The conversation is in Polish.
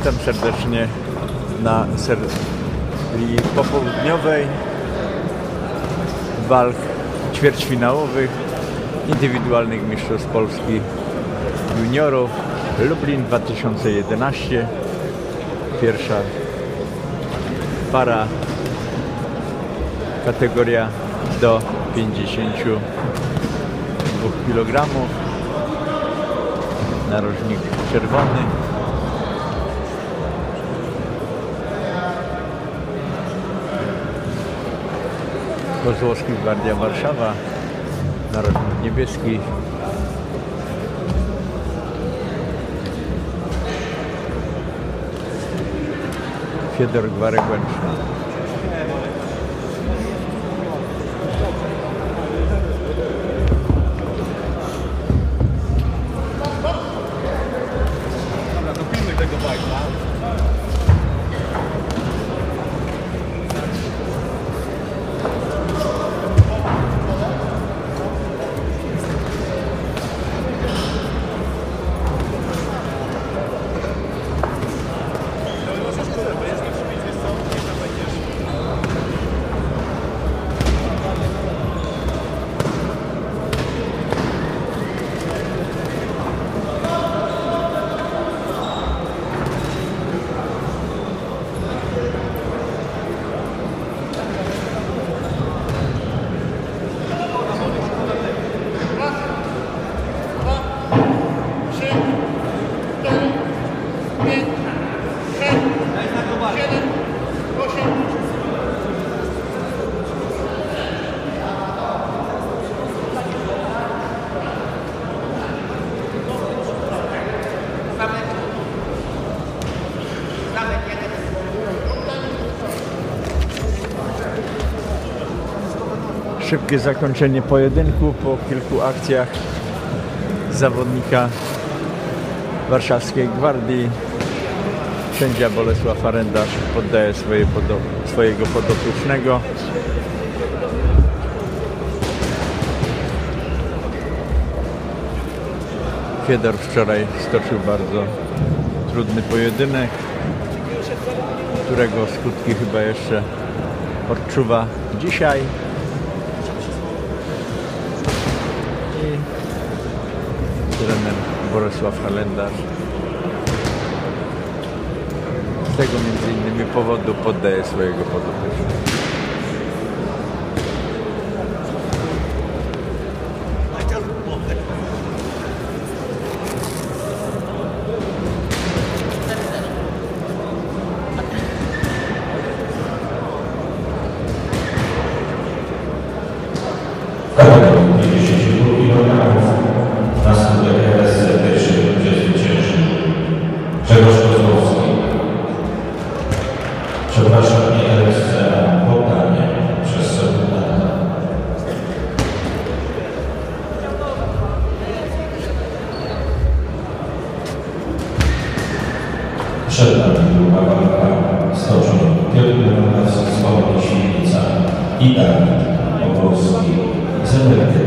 Witam serdecznie na serii popołudniowej walk ćwierćfinałowych indywidualnych mistrzostw Polski juniorów Lublin 2011. Pierwsza para, kategoria do 52 kg, narożnik czerwony. Kozłowski Gwardia Warszawa, narożnik niebieski. Fiedor Gwarek-Łęczna. Dobra, dopijmy tego bajka. Szybkie zakończenie pojedynku po kilku akcjach zawodnika warszawskiej Gwardii. Sędzia Bolesław Arendarz poddaje swojego podopiecznego. Fiedor wczoraj stoczył bardzo trudny pojedynek, którego skutki chyba jeszcze odczuwa dzisiaj. Trener Bolesław Arendarz z tego m.in. powodu poddaje swojego podopiecznego. Grzegorz Kozłowski. Przepraszam, nie RSC, poddanie przez sekundanta. Przed nami druga walka stoczą Piotr Nowacki z Świdnica i Dawid Oborski z MRT.